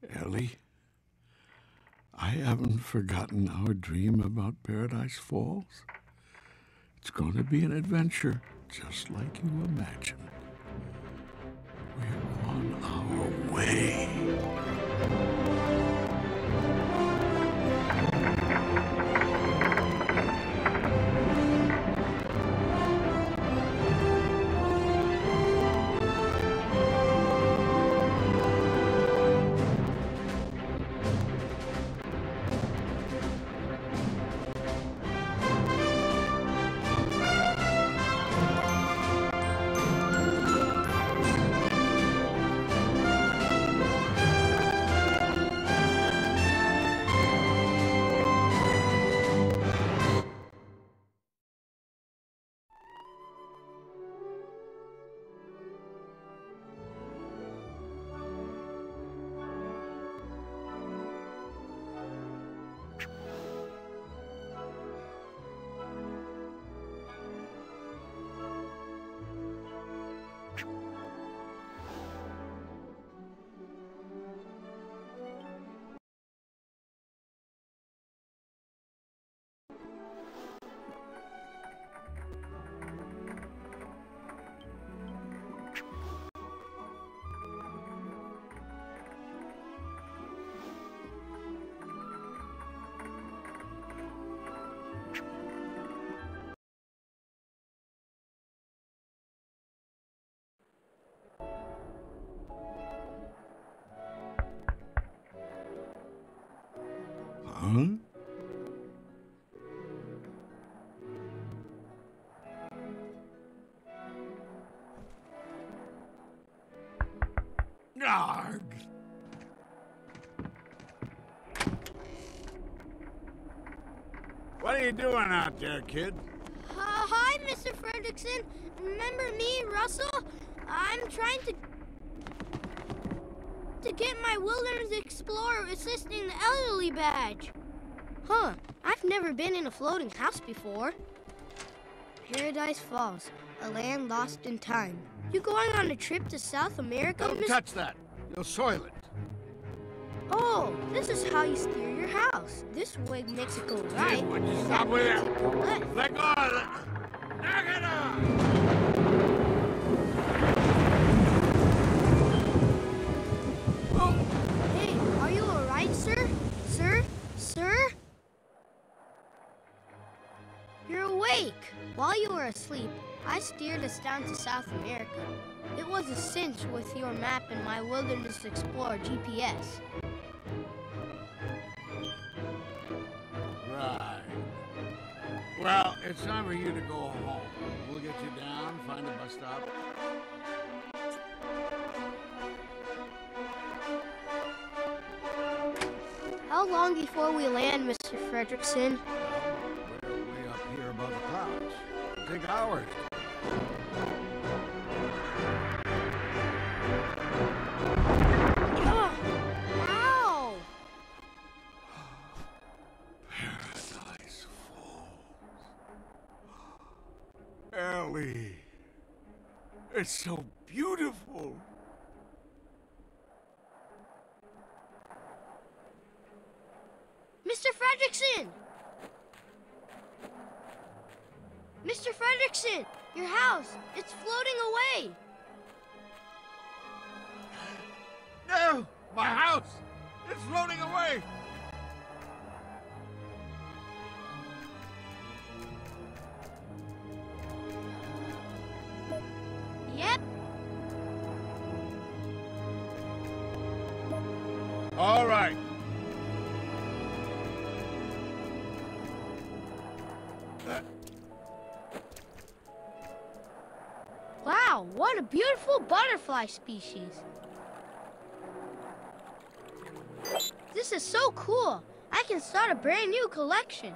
Ellie, I haven't forgotten our dream about Paradise Falls. It's going to be an adventure, just like you imagined. We're on our way. Huh? Arg! What are you doing out there, kid? Hi, Mr. Fredrickson. Remember me, Russell? I'm trying to get my Wilderness Explorer Assisting the Elderly badge. Huh, I've never been in a floating house before. Paradise Falls, a land lost in time. You going on a trip to South America, Don't touch that. You'll soil it. Oh, this is how you steer your house. This way makes it go right. Would you stop with that it? makes it go left. Let go of it. Knock it off! Hey, are you all right, sir? Sir? You're awake. While you were asleep, I steered us down to South America. It was a cinch with your map and my Wilderness Explorer GPS. Right. Well, it's time for you to go home. We'll get you down, find a bus stop. How long before we land, Mr. Fredrickson? We're way up here above the clouds. It'll take hours. Ow! Paradise Falls. Ellie. It's so beautiful. Mr. Fredrickson! Mr. Fredrickson! Your house! It's floating away! No! My house! It's floating away! Yep. All right. Wow, what a beautiful butterfly species. This is so cool. I can start a brand new collection.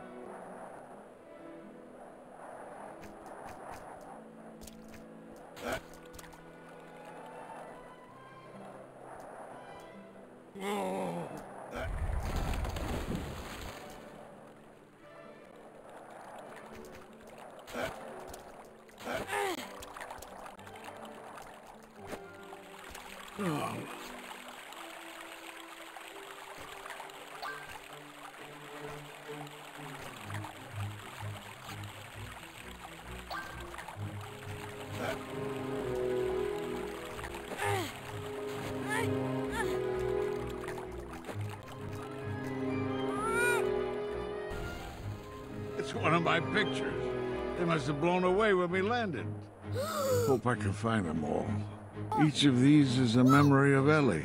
It's one of my pictures. They must have blown away when we landed. Hope I can find them all. Each of these is a memory of Ellie.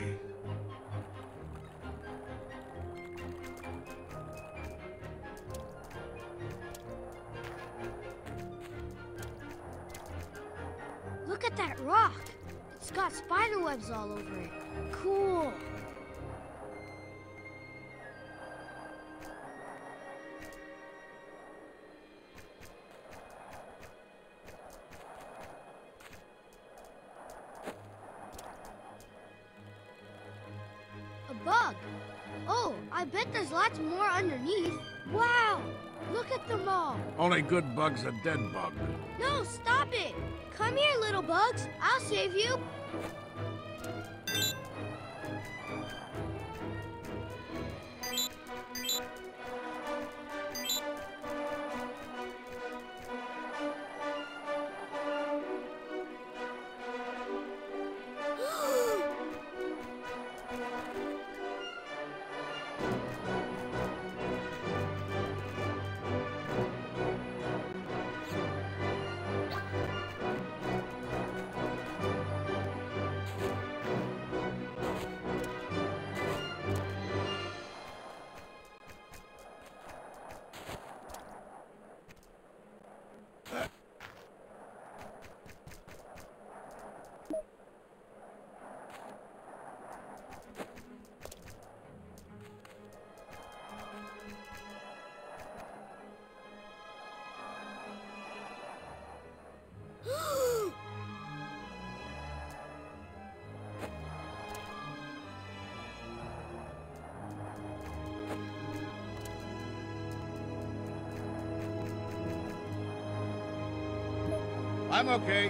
Look at that rock. It's got spider webs all over it. Cool. A bug. Oh, I bet there's lots more underneath. Wow, look at them all. Only good bug's a dead bug. No, stop it. Come here, little bugs. I'll save you. I'm okay.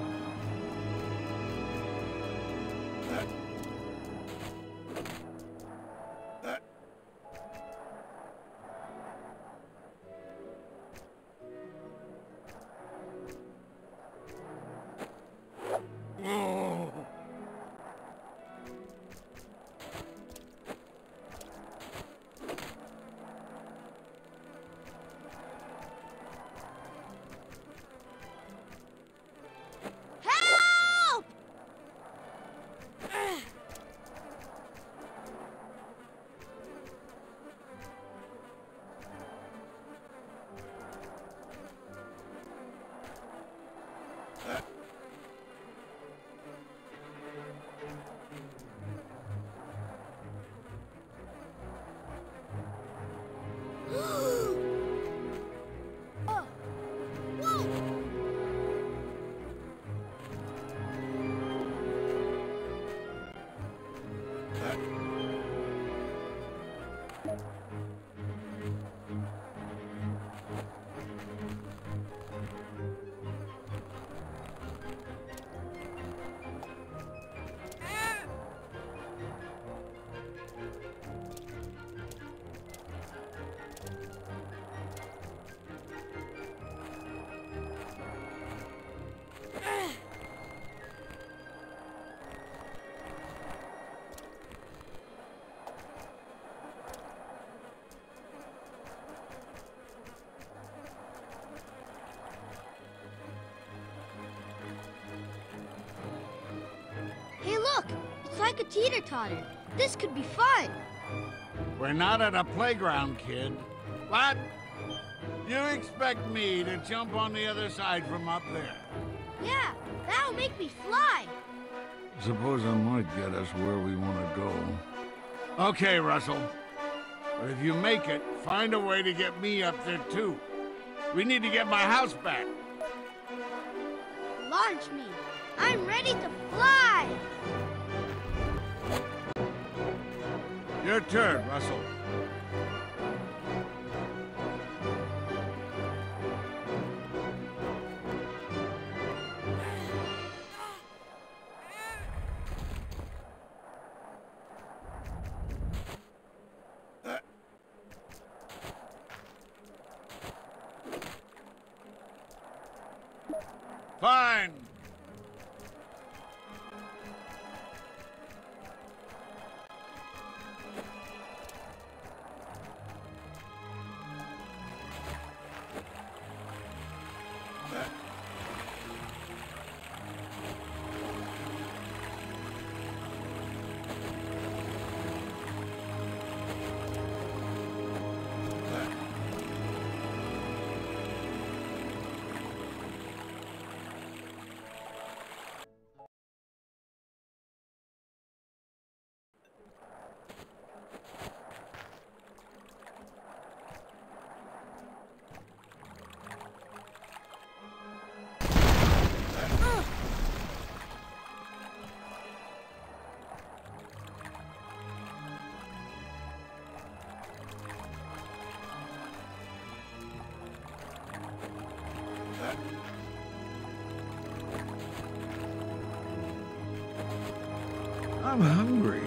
Like a teeter-totter. This could be fun. We're not at a playground, kid. What? You expect me to jump on the other side from up there? Yeah, that'll make me fly. Suppose I might get us where we want to go. Okay, Russell. But if you make it, find a way to get me up there, too. We need to get my house back. Launch me. I'm ready to fly. Your turn, Russell. Fine. I'm hungry.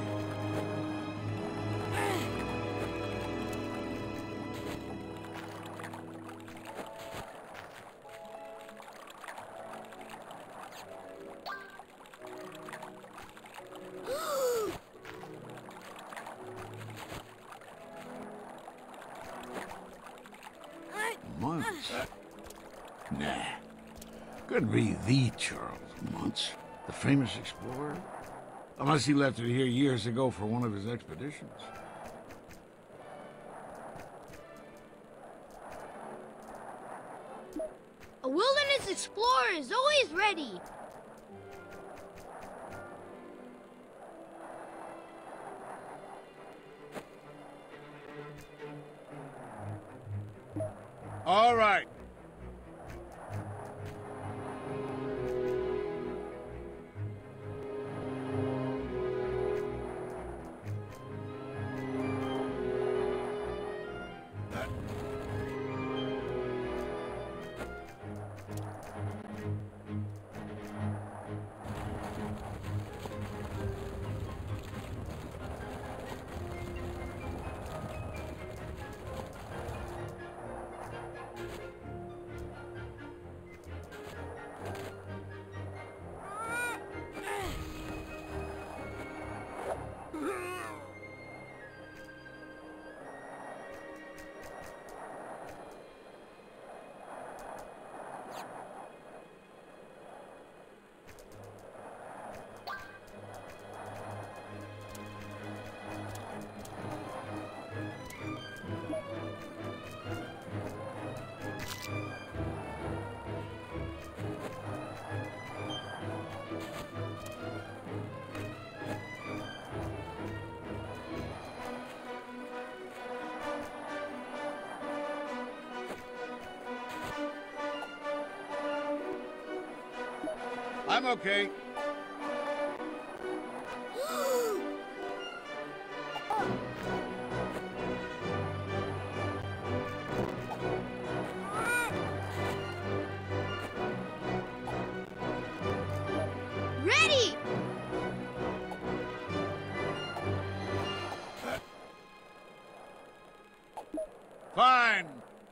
Muntz? Nah. Could be the Charles Muntz, the famous explorer. Unless he left it here years ago for one of his expeditions. A wilderness explorer is always ready. All right. I'm okay. Ready! Fine.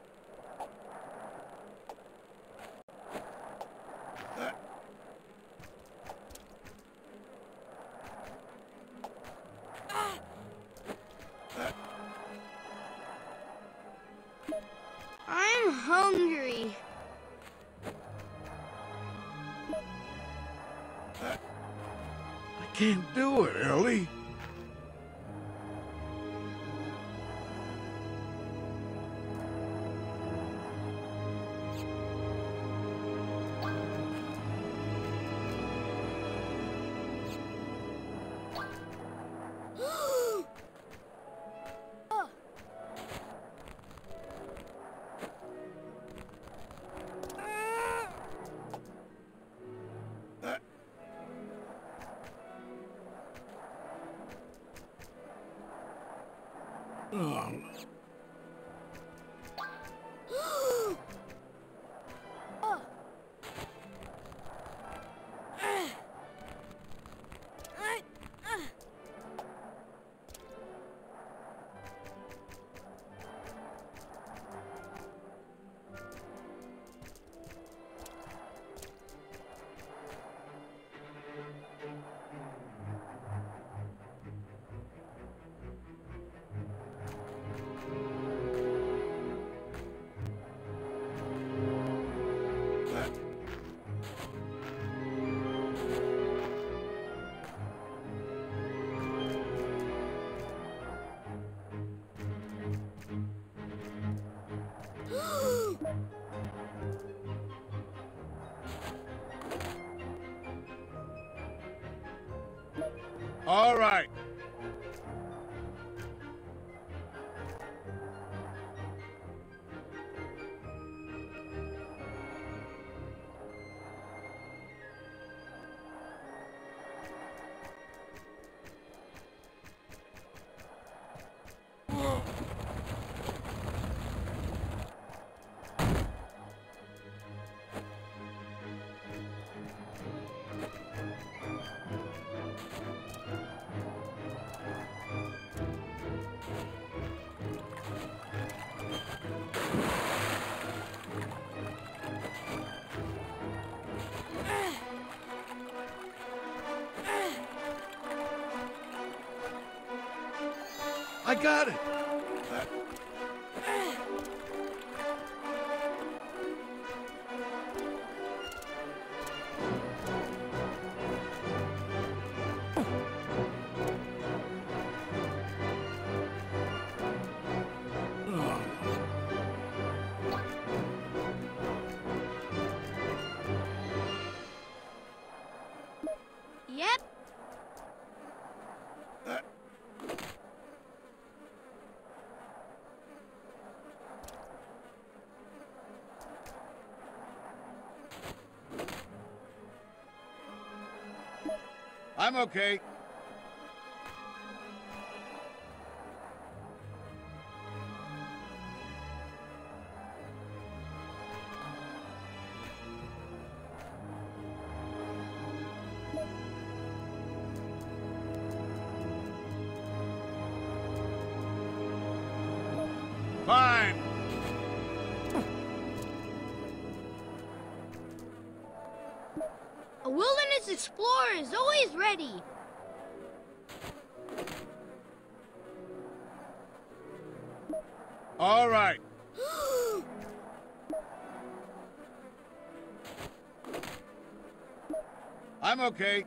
I'm hungry. I can't do it, Ellie. All right. I got it. Yep. I'm okay. Fine. A wilderness explorer is always ready. All right. I'm okay.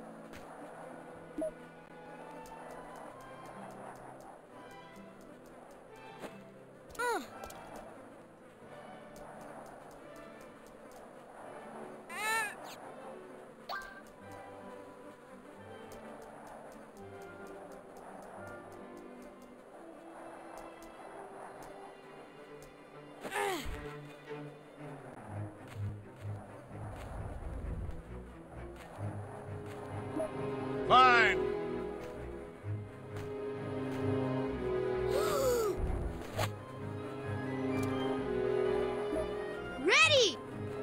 Fine. Ready!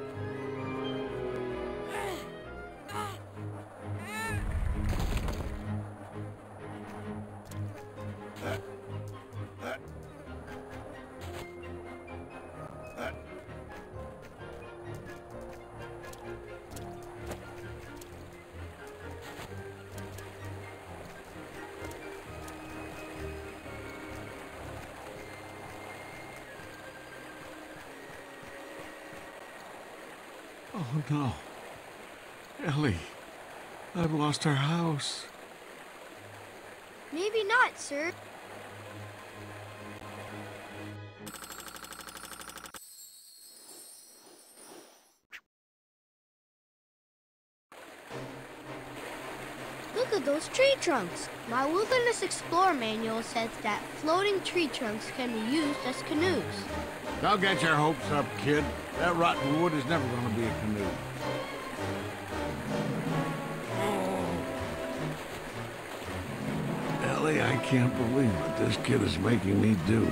Oh no. Ellie, I've lost our house. Maybe not, sir. Look at those tree trunks. My Wilderness Explorer manual says that floating tree trunks can be used as canoes. Don't get your hopes up, kid. That rotten wood is never going to be a canoe. Ellie, I can't believe what this kid is making me do.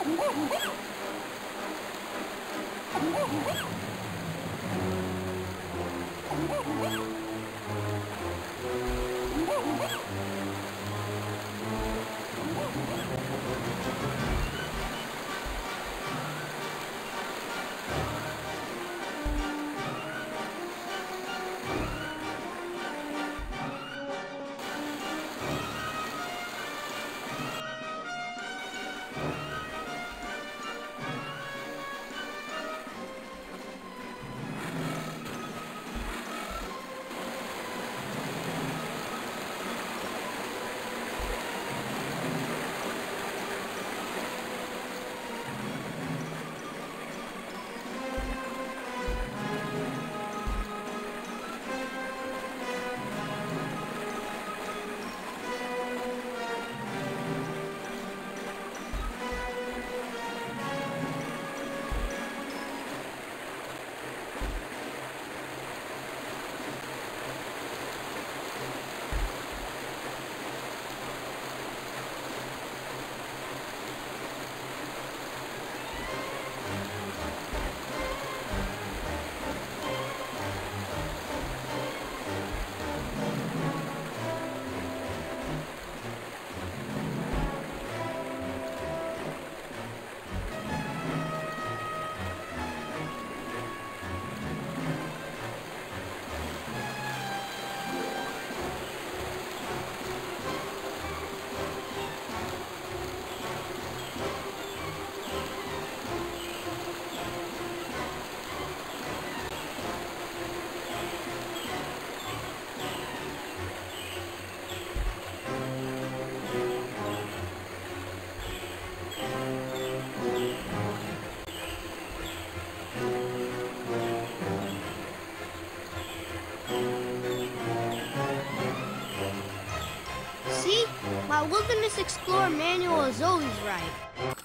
See? My Wilderness Explorer manual is always right.